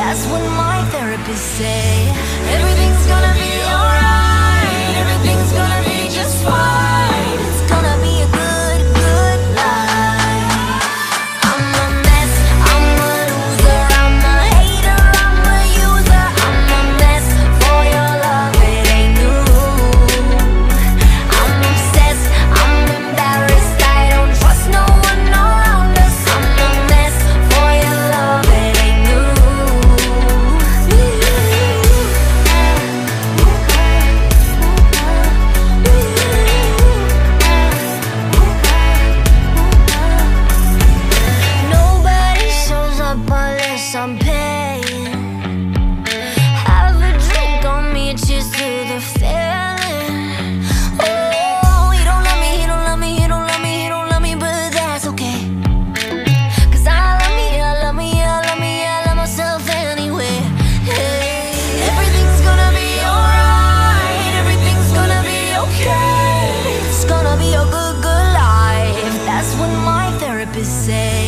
That's what my therapist say. Everything's gonna be alright. Everything's gonna be just fine. It's gonna be a good, good life. I'm a mess, I'm a loser, I'm a hater, I'm a user. I'm a mess for your love, it ain't new. I'm obsessed, I'm embarrassed, I don't trust no one around us. I'm a mess for your love, it ain't new. Nobody shows up unless I'm paying. Have a drink on me, cheers to the feeling. Oh, he don't love me, he don't love me, he don't love me, he don't love me, but that's okay. 'Cause I love me, I love me, I love me, I love myself anyway. Hey, everything's gonna be alright. Everything's gonna be okay. It's gonna be a good, good life. That's what my therapist said.